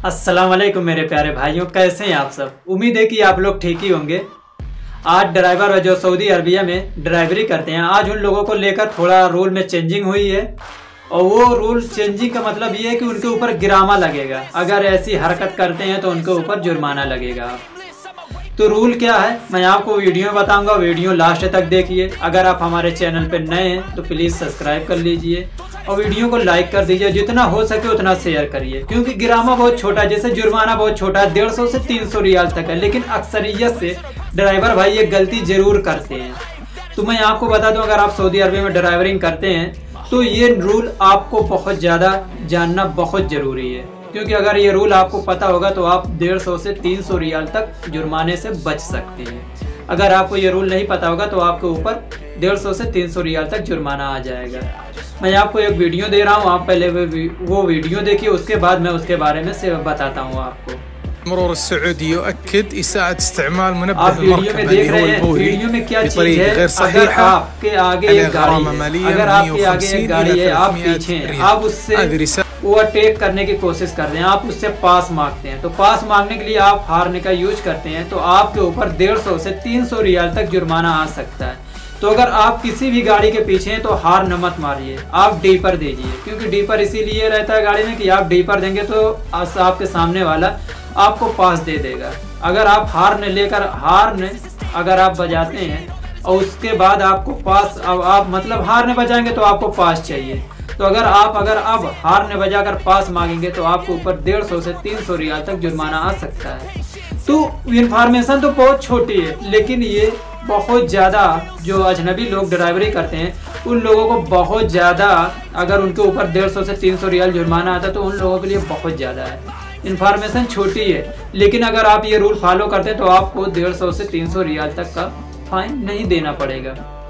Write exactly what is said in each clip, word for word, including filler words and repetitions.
अस्सलाम वालेकुम मेरे प्यारे भाइयों, कैसे हैं आप सब। उम्मीद है कि आप लोग ठीक ही होंगे। आज ड्राइवर जो सऊदी अरबिया में ड्राइवरी करते हैं, आज उन लोगों को लेकर थोड़ा रूल में चेंजिंग हुई है। और वो रूल चेंजिंग का मतलब ये है कि उनके ऊपर गिरामा लगेगा। अगर ऐसी हरकत करते हैं तो उनके ऊपर जुर्माना लगेगा। तो रूल क्या है मैं आपको वीडियो में बताऊंगा, वीडियो लास्ट तक देखिए। अगर आप हमारे चैनल पर नए हैं तो प्लीज़ सब्सक्राइब कर लीजिए और वीडियो को लाइक कर दीजिए। जितना हो सके उतना शेयर करिए, क्योंकि गिरामा बहुत छोटा है, जैसे जुर्माना बहुत छोटा है, डेढ़ सौ से तीन सौ रियाल तक है। लेकिन अक्सरियत से ड्राइवर भाई ये गलती जरूर करते हैं। तो मैं आपको बता दूं, अगर आप सऊदी अरबिया में ड्राइवरिंग करते हैं तो ये रूल आपको बहुत ज़्यादा जानना बहुत ज़रूरी है। क्योंकि अगर ये रूल आपको पता होगा तो आप डेढ़ सौ से तीन सौ रियाल तक जुर्माने से बच सकते हैं। अगर आपको ये रूल नहीं पता होगा तो आपके ऊपर डेढ़ सौ से तीन सौ रियाल तक जुर्माना आ जाएगा। मैं आपको एक वीडियो दे रहा हूँ, आप पहले वो वीडियो देखिए, उसके बाद मैं उसके बारे में से बताता हूँ आपको। المرور السعودي يؤكد إساءة استعمال منبه आप वीडियो में देख रहे हैं, वीडियो में क्या चीज है। अगर आपके आगे एक गाड़ी है, अगर आपके आगे एक गाड़ी है, आप पीछे हैं, आप उससे ओवरटेक करने की कोशिश कर रहे हैं, आप उससे पास मांगते हैं, तो पास मांगने के लिए आप हारने का यूज करते हैं, तो आपके ऊपर डेढ़ सौ से तीन सौ रियाल तक जुर्माना आ सकता है। तो अगर आप किसी भी गाड़ी के पीछे हैं तो हार न मत मारिए, आप डीपर दीजिए। क्योंकि डीपर इसीलिए रहता है गाड़ी में कि आप डीपर देंगे तो आपके सामने वाला आपको पास दे देगा। अगर आप हार ने लेकर हार ने अगर आप बजाते हैं और उसके बाद आपको पास अब आप मतलब हार ने बजाएंगे तो आपको पास चाहिए। तो अगर आप अगर अब हार ने बजाकर पास मांगेंगे तो आपको ऊपर डेढ़ सौ से तीन सौ रियाल तक जुर्माना आ सकता है। तो इन्फॉर्मेशन तो बहुत छोटी है, लेकिन ये बहुत ज़्यादा जो अजनबी लोग ड्राइवरी करते हैं उन लोगों को बहुत ज़्यादा, अगर उनके ऊपर डेढ़ सौ से तीन सौ रियाल जुर्माना आता है तो उन लोगों के लिए बहुत ज़्यादा है। इन्फॉर्मेशन छोटी है, लेकिन अगर आप ये रूल फॉलो करते हैं तो आपको डेढ़ सौ से तीन सौ रियाल तक का फाइन नहीं देना पड़ेगा।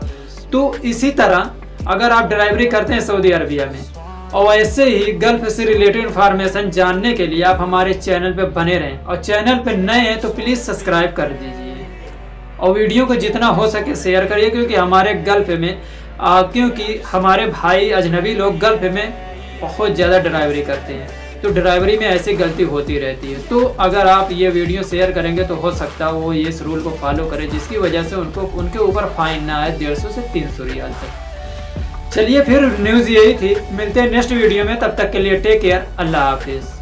तो इसी तरह अगर आप ड्राइवरी करते हैं सऊदी अरबिया में और ऐसे ही गल्फ से रिलेटेड इन्फॉर्मेशन जानने के लिए आप हमारे चैनल पे बने रहें। और चैनल पे नए हैं तो प्लीज़ सब्सक्राइब कर दीजिए और वीडियो को जितना हो सके शेयर करिए। क्योंकि हमारे गल्फ में आ, क्योंकि हमारे भाई अजनबी लोग गल्फ में बहुत ज़्यादा ड्राइवरी करते हैं, तो ड्राइवरी में ऐसी गलती होती रहती है। तो अगर आप ये वीडियो शेयर करेंगे तो हो सकता है वो ये इस रूल को फॉलो करें, जिसकी वजह से उनको उनके ऊपर फाइन ना आए डेढ़ सौ से तीन सौ रियाल तक। चलिए फिर न्यूज़ यही थी, मिलते हैं नेक्स्ट वीडियो में, तब तक के लिए टेक केयर, अल्लाह हाफिज़।